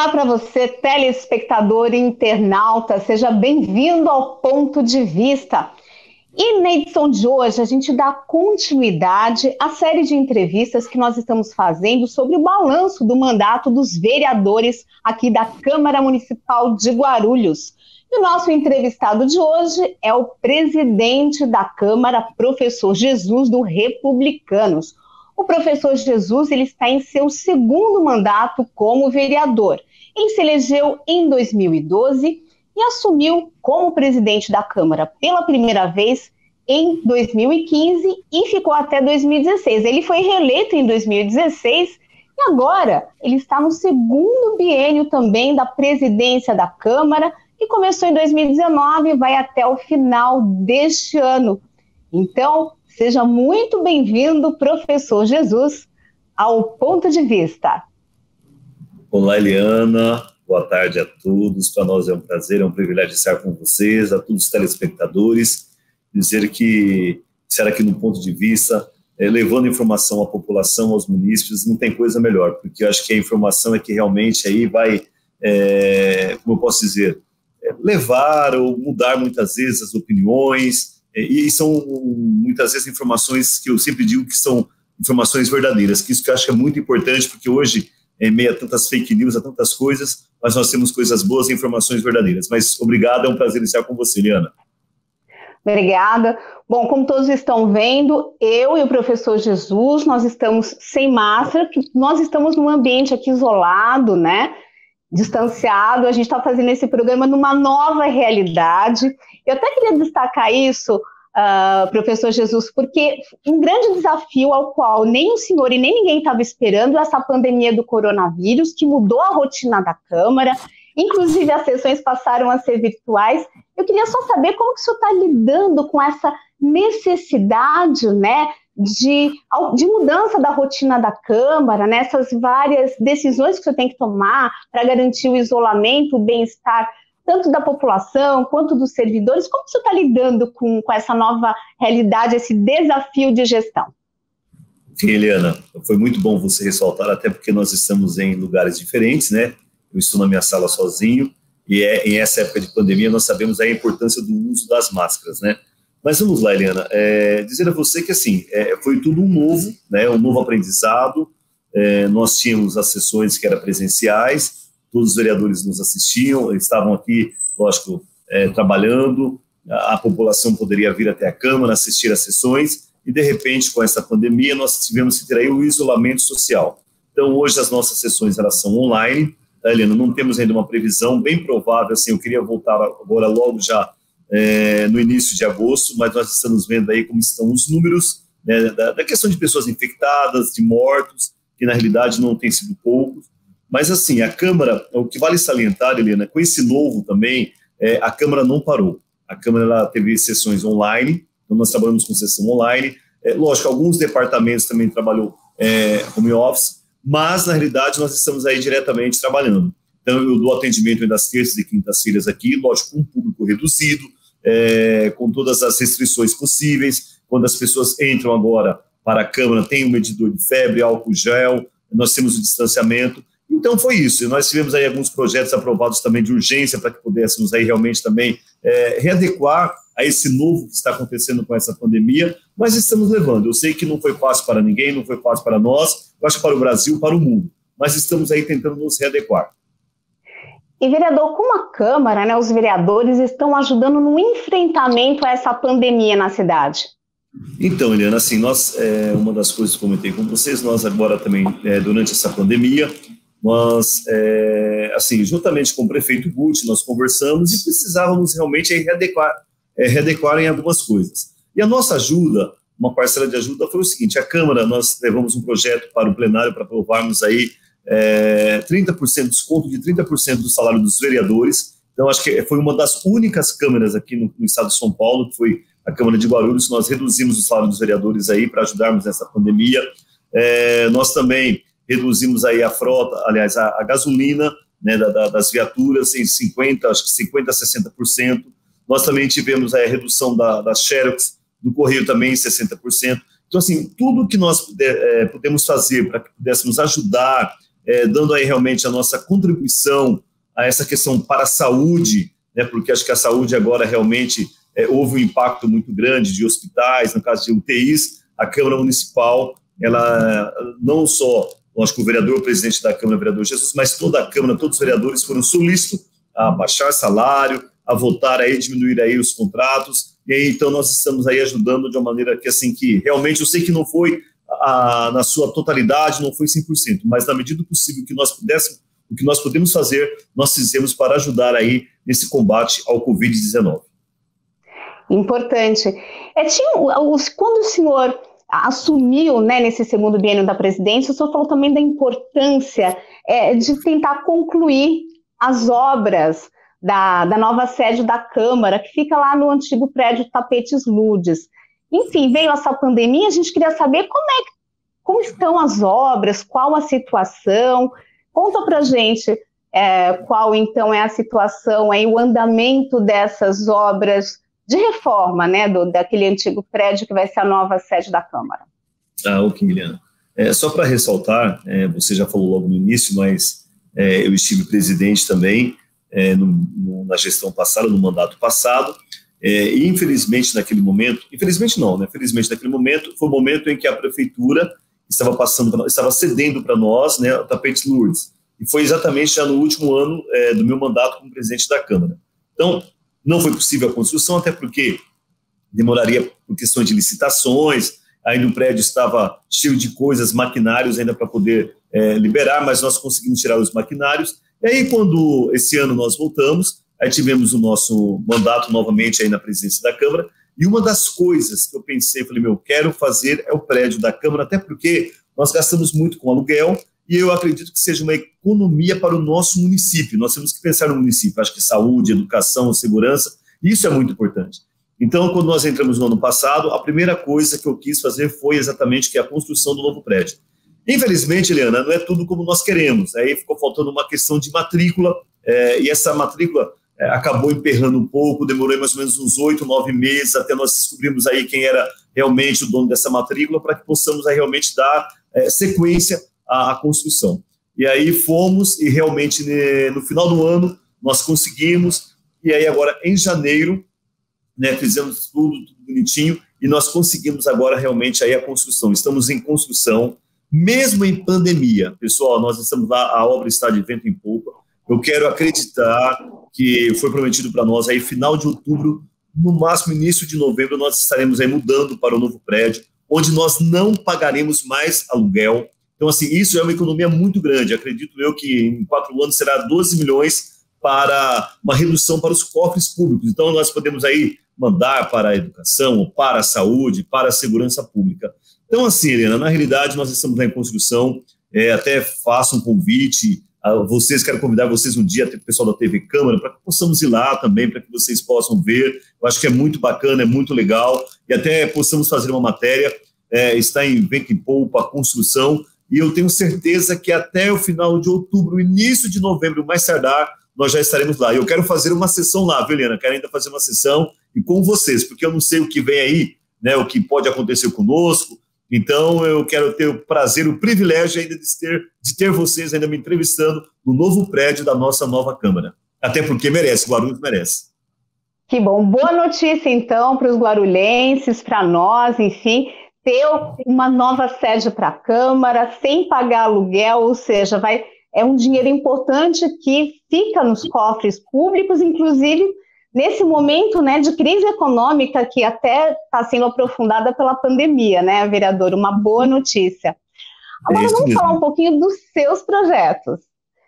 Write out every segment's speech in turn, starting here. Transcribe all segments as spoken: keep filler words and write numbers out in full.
Olá para você, telespectador e internauta, seja bem-vindo ao Ponto de Vista. E na edição de hoje a gente dá continuidade à série de entrevistas que nós estamos fazendo sobre o balanço do mandato dos vereadores aqui da Câmara Municipal de Guarulhos. E o nosso entrevistado de hoje é o presidente da Câmara, professor Jesus, do Republicanos. O professor Jesus ele está em seu segundo mandato como vereador. Ele se elegeu em dois mil e doze e assumiu como presidente da Câmara pela primeira vez em dois mil e quinze e ficou até dois mil e dezesseis. Ele foi reeleito em dois mil e dezesseis e agora ele está no segundo biênio também da presidência da Câmara, que começou em dois mil e dezenove e vai até o final deste ano. Então, seja muito bem-vindo, professor Jesus, ao Ponto de Vista. Olá, Eliana. Boa tarde a todos. Para nós é um prazer, é um privilégio estar com vocês, a todos os telespectadores. Dizer que estar aqui no Ponto de Vista, é, levando informação à população, aos munícipes, não tem coisa melhor, porque eu acho que a informação é que realmente aí vai, é, como eu posso dizer, é, levar ou mudar muitas vezes as opiniões. E são muitas vezes informações que eu sempre digo que são informações verdadeiras, que isso que eu acho que é muito importante, porque hoje, em meio a tantas fake news, a tantas coisas, mas nós temos coisas boas e informações verdadeiras. Mas obrigado, é um prazer estar com você, Liana. Obrigada. Bom, como todos estão vendo, eu e o professor Jesus, nós estamos sem máscara, nós estamos num ambiente aqui isolado, né? Distanciado, a gente está fazendo esse programa numa nova realidade. Eu até queria destacar isso, uh, professor Jesus, porque um grande desafio ao qual nem o senhor e nem ninguém estava esperando é essa pandemia do coronavírus, que mudou a rotina da Câmara, inclusive as sessões passaram a ser virtuais. Eu queria só saber como que o senhor está lidando com essa necessidade, né, de, de mudança da rotina da Câmara, nessas né, várias decisões que o senhor tem que tomar para garantir o isolamento, o bem-estar tanto da população quanto dos servidores. Como o senhor está lidando com, com essa nova realidade, esse desafio de gestão? Sim, Eliana, foi muito bom você ressaltar, até porque nós estamos em lugares diferentes, né? Eu estou na minha sala sozinho, e é, em essa época de pandemia nós sabemos a importância do uso das máscaras, né? Mas vamos lá, Eliana, é, dizer a você que assim, é, foi tudo um novo, né, um novo aprendizado. É, nós tínhamos as sessões que eram presenciais, todos os vereadores nos assistiam, estavam aqui, lógico, é, trabalhando, a, a população poderia vir até a Câmara, assistir às sessões, e de repente, com essa pandemia, nós tivemos que ter aí o isolamento social. Então, hoje as nossas sessões elas são online, tá, Eliana? Não temos ainda uma previsão bem provável, assim, eu queria voltar agora logo já, É, no início de agosto, mas nós estamos vendo aí como estão os números, né, da, da questão de pessoas infectadas, de mortos, que na realidade não tem sido poucos, mas assim, a Câmara, o que vale salientar, Helena, com esse novo também, é, a Câmara não parou, a Câmara ela teve sessões online, então nós trabalhamos com sessão online, é, lógico, alguns departamentos também trabalhou é, home office, mas na realidade nós estamos aí diretamente trabalhando. Então, eu dou atendimento das terças e quintas-feiras aqui, lógico, com um público reduzido, é, com todas as restrições possíveis. Quando as pessoas entram agora para a Câmara, tem um medidor de febre, álcool gel, nós temos o distanciamento. Então, foi isso. E nós tivemos aí alguns projetos aprovados também de urgência para que pudéssemos aí realmente também é, readequar a esse novo que está acontecendo com essa pandemia, mas estamos levando. Eu sei que não foi fácil para ninguém, não foi fácil para nós, eu acho que para o Brasil, para o mundo, mas estamos aí tentando nos readequar. E, vereador, como a Câmara, né, os vereadores estão ajudando no enfrentamento a essa pandemia na cidade? Então, Eliana, assim, nós, é, uma das coisas que eu comentei com vocês, nós agora também, é, durante essa pandemia, nós, é, assim, juntamente com o prefeito Guti, nós conversamos e precisávamos realmente aí, readequar, é, readequar em algumas coisas. E a nossa ajuda, uma parcela de ajuda foi o seguinte, a Câmara, nós levamos um projeto para o plenário para aprovarmos aí É, trinta por cento, desconto de trinta por cento do salário dos vereadores. Então, acho que foi uma das únicas câmaras aqui no, no estado de São Paulo, que foi a Câmara de Guarulhos, nós reduzimos o salário dos vereadores aí para ajudarmos nessa pandemia. É, nós também reduzimos aí a frota, aliás, a, a gasolina, né, da, da, das viaturas em cinquenta, acho que cinquenta a sessenta por cento. Nós também tivemos aí a redução da, das Xerox, do Correio também em sessenta por cento. Então, assim, tudo que nós puder, é, podemos fazer para que pudéssemos ajudar é, dando aí realmente a nossa contribuição a essa questão para a saúde, né, porque acho que a saúde agora realmente é, houve um impacto muito grande de hospitais, no caso de U T Is, a Câmara Municipal, ela não só, acho que o vereador, o presidente da Câmara, o vereador Jesus, mas toda a Câmara, todos os vereadores foram solícitos a baixar salário, a votar aí, diminuir aí os contratos, e aí então nós estamos aí ajudando de uma maneira que assim, que realmente eu sei que não foi a, na sua totalidade, não foi cem por cento, mas na medida do possível que nós pudéssemos, o que nós podemos fazer, nós fizemos para ajudar aí nesse combate ao covid dezenove. Importante. É, tinha, quando o senhor assumiu, né, nesse segundo biênio da presidência, o senhor falou também da importância é, de tentar concluir as obras da, da nova sede da Câmara, que fica lá no antigo prédio Tapetes Ludes. Enfim, veio essa pandemia, a gente queria saber como, é, como estão as obras, qual a situação. Conta pra gente é, qual, então, é a situação, aí, o andamento dessas obras de reforma, né, do, daquele antigo prédio que vai ser a nova sede da Câmara. Ah, ok, Eliana. É, só para ressaltar, é, você já falou logo no início, mas é, eu estive presidente também é, no, no, na gestão passada, no mandato passado, é, e infelizmente naquele momento, infelizmente não, né, felizmente naquele momento, foi o momento em que a prefeitura estava passando, pra, estava cedendo para nós, né, o Tapetes Lourdes, e foi exatamente já no último ano é, do meu mandato como presidente da Câmara. Então, não foi possível a construção, até porque demoraria por questões de licitações, ainda o prédio estava cheio de coisas, maquinários ainda para poder é, liberar, mas nós conseguimos tirar os maquinários. E aí, quando esse ano nós voltamos, aí tivemos o nosso mandato novamente aí na presidência da Câmara, e uma das coisas que eu pensei, falei, meu, quero fazer é o prédio da Câmara, até porque nós gastamos muito com aluguel, e eu acredito que seja uma economia para o nosso município. Nós temos que pensar no município, acho que saúde, educação, segurança, isso é muito importante. Então, quando nós entramos no ano passado, a primeira coisa que eu quis fazer foi exatamente que a construção do novo prédio. Infelizmente, Eliana, não é tudo como nós queremos, aí ficou faltando uma questão de matrícula, é, e essa matrícula é, acabou emperrando um pouco, demorou mais ou menos uns oito, nove meses, até nós descobrimos aí quem era realmente o dono dessa matrícula, para que possamos aí realmente dar é, sequência A, a construção. E aí fomos e realmente né, no final do ano nós conseguimos, e aí agora em janeiro, né, fizemos tudo, tudo bonitinho, e nós conseguimos agora realmente aí a construção. Estamos em construção, mesmo em pandemia. Pessoal, nós estamos lá, a obra está de vento em popa. Eu quero acreditar que foi prometido para nós aí final de outubro, no máximo início de novembro, nós estaremos aí mudando para o novo prédio, onde nós não pagaremos mais aluguel. Então, assim, isso é uma economia muito grande. Acredito eu que em quatro anos será doze milhões para uma redução para os cofres públicos. Então, nós podemos aí mandar para a educação, para a saúde, para a segurança pública. Então, assim, Helena, na realidade, nós estamos lá em construção. É, até faço um convite a vocês, quero convidar vocês um dia, o pessoal da T V Câmara, para que possamos ir lá também, para que vocês possam ver. Eu acho que é muito bacana, é muito legal, e até possamos fazer uma matéria. É, está em vento em popa a construção, e eu tenho certeza que até o final de outubro, início de novembro, mais tardar, nós já estaremos lá. E eu quero fazer uma sessão lá, viu, Helena? Quero ainda fazer uma sessão e com vocês, porque eu não sei o que vem aí, né, o que pode acontecer conosco. Então, eu quero ter o prazer, o privilégio ainda de ter, de ter vocês ainda me entrevistando no novo prédio da nossa nova Câmara. Até porque merece, Guarulhos merece. Que bom. Boa notícia, então, para os guarulhenses, para nós, enfim, ter uma nova sede para a Câmara, sem pagar aluguel, ou seja, vai, é um dinheiro importante que fica nos cofres públicos, inclusive nesse momento, né, de crise econômica que até está sendo aprofundada pela pandemia, né, vereador? Uma boa notícia. Agora é vamos mesmo. falar um pouquinho dos seus projetos.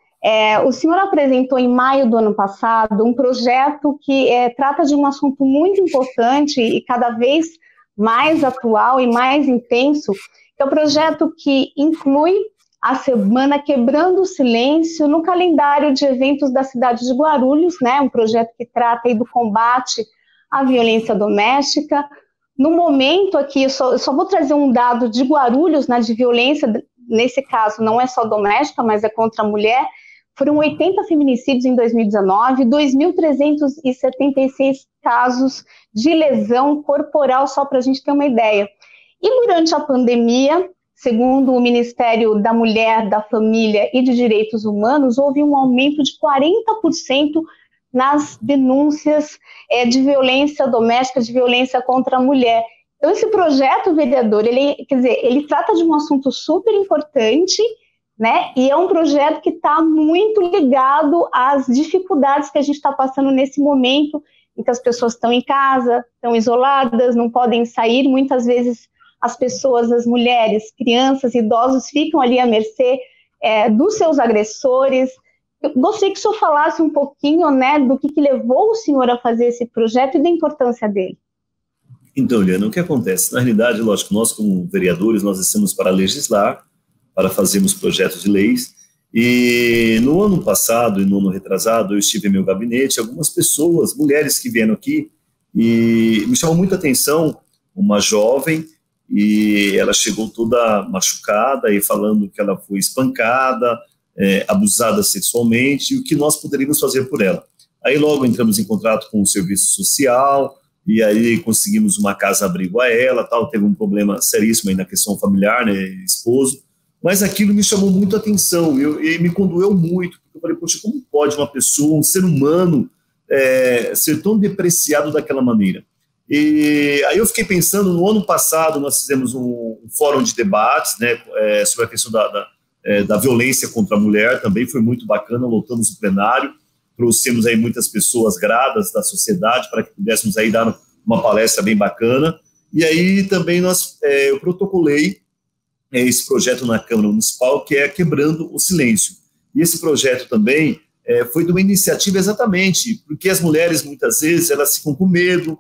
É, o senhor apresentou em maio do ano passado um projeto que é, trata de um assunto muito importante e cada vez mais atual e mais intenso, que é o projeto que inclui a Semana Quebrando o Silêncio no calendário de eventos da cidade de Guarulhos, né? Um projeto que trata aí do combate à violência doméstica. No momento aqui, eu só, eu só vou trazer um dado de Guarulhos, né, de violência, nesse caso não é só doméstica, mas é contra a mulher. Foram oitenta feminicídios em dois mil e dezenove, dois mil trezentos e setenta e seis casos de lesão corporal, só para a gente ter uma ideia. E durante a pandemia, segundo o Ministério da Mulher, da Família e de Direitos Humanos, houve um aumento de quarenta por cento nas denúncias é, de violência doméstica, de violência contra a mulher. Então, esse projeto, vereador, ele, quer dizer, ele trata de um assunto super importante, né? E é um projeto que está muito ligado às dificuldades que a gente está passando nesse momento, em que as pessoas estão em casa, estão isoladas, não podem sair. Muitas vezes as pessoas, as mulheres, crianças, idosos ficam ali à mercê é, dos seus agressores. Eu gostaria que o senhor falasse um pouquinho, né, do que, que levou o senhor a fazer esse projeto e da importância dele. Então, Eliana, o que acontece? Na realidade, lógico, nós como vereadores, nós estamos para legislar, para fazermos projetos de leis, e no ano passado e no ano retrasado, eu estive em meu gabinete, algumas pessoas, mulheres que vieram aqui, e me chamou muita atenção uma jovem, e ela chegou toda machucada, e falando que ela foi espancada, é, abusada sexualmente, e o que nós poderíamos fazer por ela. Aí logo entramos em contato com o serviço social, e aí conseguimos uma casa-abrigo a ela, tal, teve um problema seríssimo aí na questão familiar, né, esposo, mas aquilo me chamou muito a atenção, eu, e me condoeu muito, porque eu falei, poxa, como pode uma pessoa, um ser humano, é, ser tão depreciado daquela maneira? E aí eu fiquei pensando, no ano passado nós fizemos um, um fórum de debates, né, é, sobre a questão da, da, é, da violência contra a mulher, também foi muito bacana, lotamos o plenário, trouxemos aí muitas pessoas gradas da sociedade para que pudéssemos aí dar uma palestra bem bacana, e aí também nós, é, eu protocolei é, esse projeto na Câmara Municipal, que é Quebrando o Silêncio, e esse projeto também é, foi de uma iniciativa exatamente, porque as mulheres muitas vezes elas ficam com medo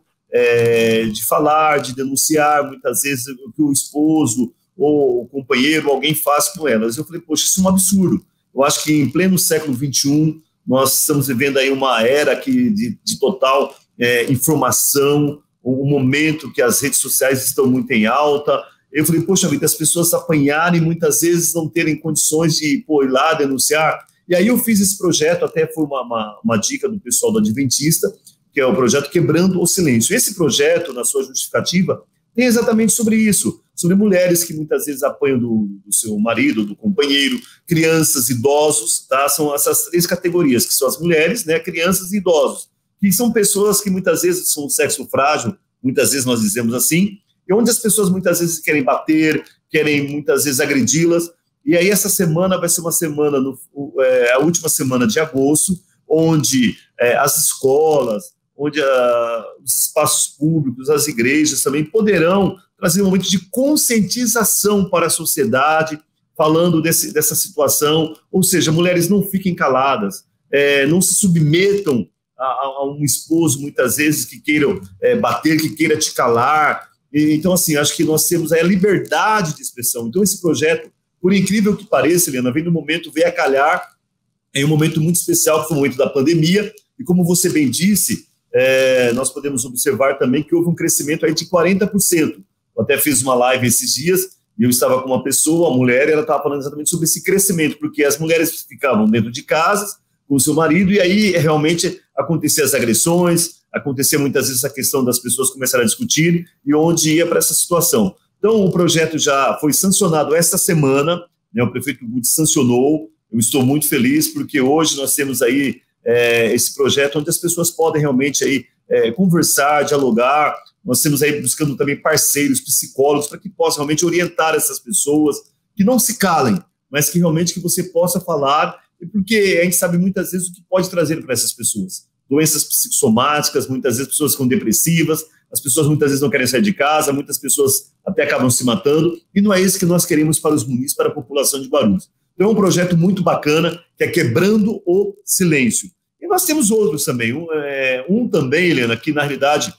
é, de falar, de denunciar, muitas vezes o que o esposo ou o companheiro, alguém faz com elas. Eu falei, poxa, isso é um absurdo, eu acho que em pleno século vinte e um, nós estamos vivendo aí uma era que de, de total é, informação, um momento que as redes sociais estão muito em alta. Eu falei, poxa vida, as pessoas apanharem, muitas vezes não terem condições de pô, ir lá denunciar. E aí eu fiz esse projeto, até foi uma, uma, uma dica do pessoal do Adventista, que é o projeto Quebrando o Silêncio. Esse projeto, na sua justificativa, tem exatamente sobre isso, sobre mulheres que muitas vezes apanham do, do seu marido, do companheiro, crianças, idosos, tá? São essas três categorias, que são as mulheres, né, crianças e idosos, que são pessoas que muitas vezes são sexo frágil, muitas vezes nós dizemos assim, e onde as pessoas muitas vezes querem bater, querem muitas vezes agredi-las, e aí essa semana vai ser uma semana, no, é, a última semana de agosto, onde é, as escolas, onde a, os espaços públicos, as igrejas também poderão trazer um momento de conscientização para a sociedade, falando desse, dessa situação, ou seja, mulheres não fiquem caladas, é, não se submetam a, a um esposo, muitas vezes, que queiram é, bater, que queira te calar. E, então, assim, acho que nós temos aí a liberdade de expressão. Então, esse projeto, por incrível que pareça, Helena, vem no momento, veio a calhar, em um momento muito especial, que foi o momento da pandemia, e como você bem disse, É, nós podemos observar também que houve um crescimento aí de quarenta por cento. Eu até fiz uma live esses dias e eu estava com uma pessoa, uma mulher, e ela estava falando exatamente sobre esse crescimento, porque as mulheres ficavam dentro de casas com o seu marido e aí realmente aconteciam as agressões, acontecia muitas vezes a questão das pessoas começarem a discutir e onde ia para essa situação. Então o projeto já foi sancionado esta semana, né, o prefeito Guti sancionou, eu estou muito feliz porque hoje nós temos aí É, esse projeto onde as pessoas podem realmente aí, é, conversar, dialogar. Nós temos aí buscando também parceiros, psicólogos, para que possam realmente orientar essas pessoas, que não se calem, mas que realmente que você possa falar, porque a gente sabe muitas vezes o que pode trazer para essas pessoas. Doenças psicossomáticas, muitas vezes pessoas ficam depressivas, as pessoas muitas vezes não querem sair de casa, muitas pessoas até acabam se matando, e não é isso que nós queremos para os munícipes, para a população de Guarulhos. Então é um projeto muito bacana, que é Quebrando o Silêncio. E nós temos outros também. Um, é, um também, Helena, que na realidade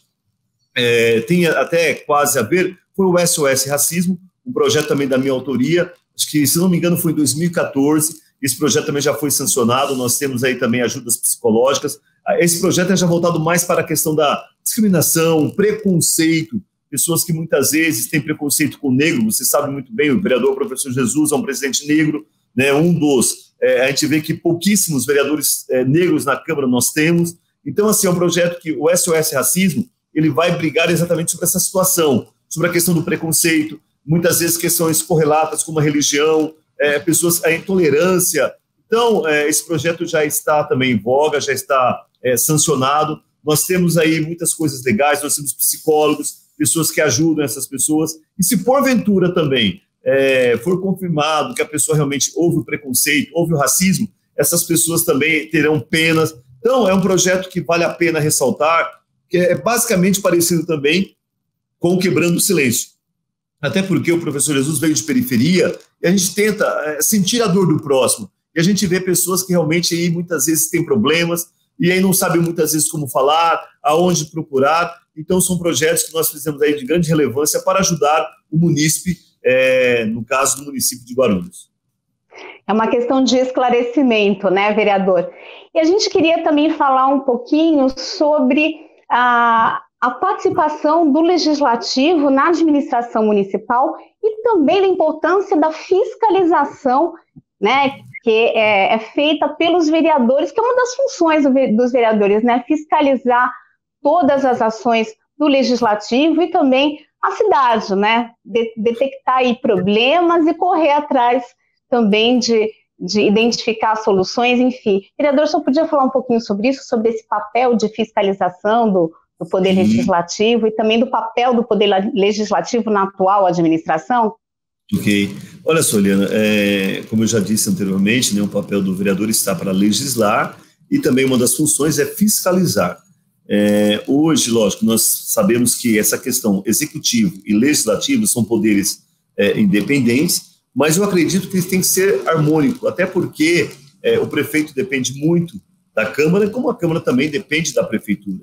é, tem até quase a ver, foi o S O S Racismo, um projeto também da minha autoria, acho que, se não me engano, foi em dois mil e quatorze, esse projeto também já foi sancionado, nós temos aí também ajudas psicológicas. Esse projeto é já voltado mais para a questão da discriminação, preconceito, pessoas que muitas vezes têm preconceito com o negro, você sabe muito bem, o vereador professor Jesus é um presidente negro, né, um dos, é, a gente vê que pouquíssimos vereadores é, negros na Câmara nós temos, então assim, é um projeto que o S O S Racismo, ele vai brigar exatamente sobre essa situação, sobre a questão do preconceito, muitas vezes questões correlatas como a religião, é, pessoas, a intolerância. Então, é, esse projeto já está também em voga, já está é, sancionado. Nós temos aí muitas coisas legais, nós temos psicólogos, pessoas que ajudam essas pessoas. E se porventura também é, for confirmado que a pessoa realmente houve o preconceito, houve o racismo, essas pessoas também terão penas. Então, é um projeto que vale a pena ressaltar, que é basicamente parecido também com o Quebrando o Silêncio. Até porque o professor Jesus veio de periferia e a gente tenta é, sentir a dor do próximo. E a gente vê pessoas que realmente aí, muitas vezes têm problemas e aí não sabem muitas vezes como falar, aonde procurar. Então, são projetos que nós fizemos aí de grande relevância para ajudar o munícipe, é, no caso do município de Guarulhos. É uma questão de esclarecimento, né, vereador? E a gente queria também falar um pouquinho sobre a, a participação do Legislativo na administração municipal e também da importância da fiscalização, né, que é, é feita pelos vereadores, que é uma das funções do, dos vereadores, né, fiscalizar todas as ações do Legislativo e também a cidade, né, de, detectar aí problemas e correr atrás também de, de identificar soluções, enfim. Vereador, só podia falar um pouquinho sobre isso, sobre esse papel de fiscalização do, do Poder Sim. Legislativo e também do papel do Poder Legislativo na atual administração? Ok. Olha só, Eliana, é, como eu já disse anteriormente, né, o papel do vereador está para legislar e também uma das funções é fiscalizar. É, hoje, lógico, nós sabemos que essa questão executivo e legislativo são poderes é, independentes, mas eu acredito que isso tem que ser harmônico, até porque é, o prefeito depende muito da Câmara, como a Câmara também depende da Prefeitura.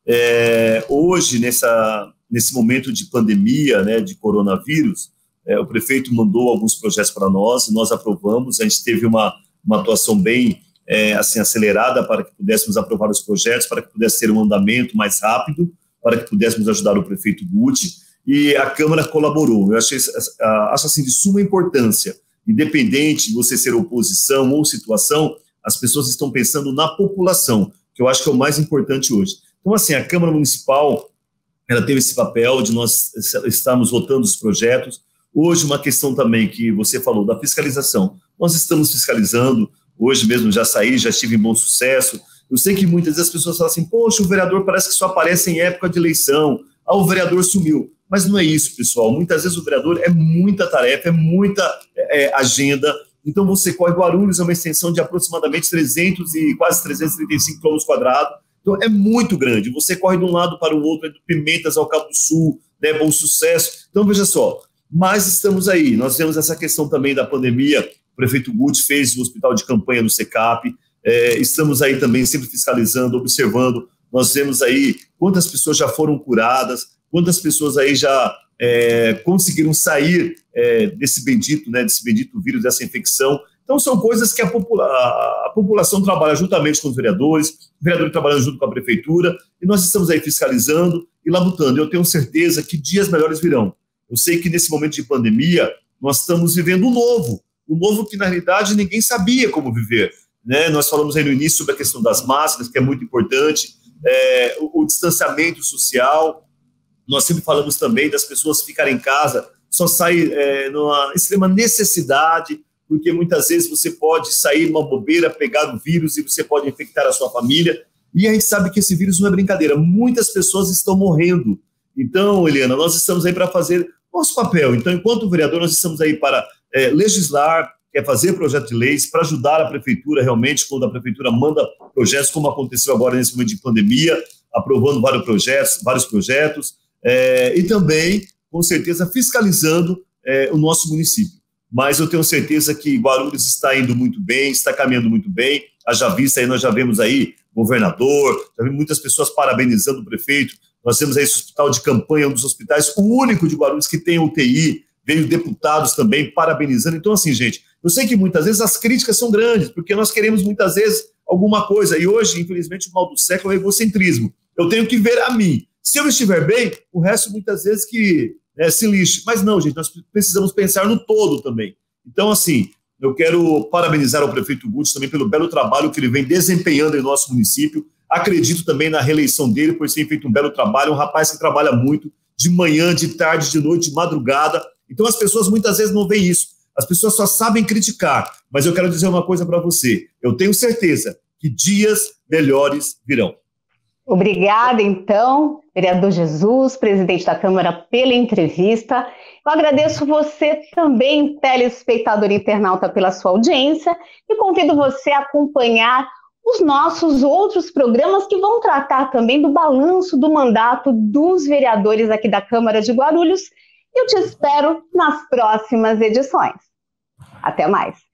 É, hoje, nessa, nesse momento de pandemia, né, de coronavírus, é, o prefeito mandou alguns projetos para nós, nós aprovamos, a gente teve uma, uma atuação bem é, assim, acelerada para que pudéssemos aprovar os projetos, para que pudesse ter um andamento mais rápido, para que pudéssemos ajudar o prefeito Guti, e a Câmara colaborou. Eu achei, acho assim, de suma importância, independente de você ser oposição ou situação, as pessoas estão pensando na população, que eu acho que é o mais importante hoje. Então, assim, a Câmara Municipal, ela teve esse papel de nós estarmos votando os projetos. Hoje, uma questão também que você falou da fiscalização, nós estamos fiscalizando, hoje mesmo já saí, já estive em Bom Sucesso. Eu sei que muitas vezes as pessoas falam assim, poxa, o vereador parece que só aparece em época de eleição, ah, o vereador sumiu. Mas não é isso, pessoal. Muitas vezes o vereador é muita tarefa, é muita é, agenda. Então você corre. Guarulhos é uma extensão de aproximadamente trezentos e quase trezentos e trinta e cinco quilômetros quadrados. Então é muito grande. Você corre de um lado para o outro, é do Pimentas ao Cabo do Sul, né, Bom Sucesso. Então veja só, mas estamos aí. Nós temos essa questão também da pandemia. O prefeito Guti fez o hospital de campanha no SECAP. É, estamos aí também sempre fiscalizando, observando. Nós vemos aí quantas pessoas já foram curadas, quantas pessoas aí já é, conseguiram sair é, desse bendito, né, desse bendito vírus, dessa infecção. Então, são coisas que a, popula a população trabalha juntamente com os vereadores, o vereador trabalhando junto com a prefeitura, e nós estamos aí fiscalizando e labutando. Eu tenho certeza que dias melhores virão. Eu sei que nesse momento de pandemia, nós estamos vivendo um novo, um novo que, na realidade, ninguém sabia como viver. Né? Nós falamos aí no início sobre a questão das máscaras, que é muito importante, é, o, o distanciamento social. Nós sempre falamos também das pessoas ficarem em casa, só sair é, numa extrema necessidade, porque muitas vezes você pode sair numa bobeira, pegar o vírus e você pode infectar a sua família. E a gente sabe que esse vírus não é brincadeira. Muitas pessoas estão morrendo. Então, Eliana, nós estamos aí para fazer nosso papel. Então, enquanto vereador, nós estamos aí para é, legislar, quer fazer projeto de leis, para ajudar a prefeitura realmente, quando a prefeitura manda projetos, como aconteceu agora nesse momento de pandemia, aprovando vários projetos, vários projetos, É, e também, com certeza, fiscalizando é, o nosso município. Mas eu tenho certeza que Guarulhos está indo muito bem, está caminhando muito bem. Haja vista aí, nós já vemos aí governador, já vemos muitas pessoas parabenizando o prefeito. Nós temos aí esse hospital de campanha, um dos hospitais, o único de Guarulhos que tem U T I, veio deputados também parabenizando. Então, assim, gente, eu sei que muitas vezes as críticas são grandes, porque nós queremos muitas vezes alguma coisa, e hoje, infelizmente, o mal do século é o egocentrismo. Eu tenho que ver a mim. Se eu estiver bem, o resto muitas vezes que é, se lixe. Mas não, gente, nós precisamos pensar no todo também. Então, assim, eu quero parabenizar o prefeito Guti também pelo belo trabalho que ele vem desempenhando em nosso município. Acredito também na reeleição dele, por ter feito um belo trabalho. Um rapaz que trabalha muito, de manhã, de tarde, de noite, de madrugada, Então as pessoas muitas vezes não veem isso. As pessoas só sabem criticar. Mas eu quero dizer uma coisa para você. Eu tenho certeza que dias melhores virão. Obrigada, então, vereador Jesus, presidente da Câmara, pela entrevista. Eu agradeço você também, telespectador e internauta, pela sua audiência e convido você a acompanhar os nossos outros programas que vão tratar também do balanço do mandato dos vereadores aqui da Câmara de Guarulhos. Eu te espero nas próximas edições. Até mais.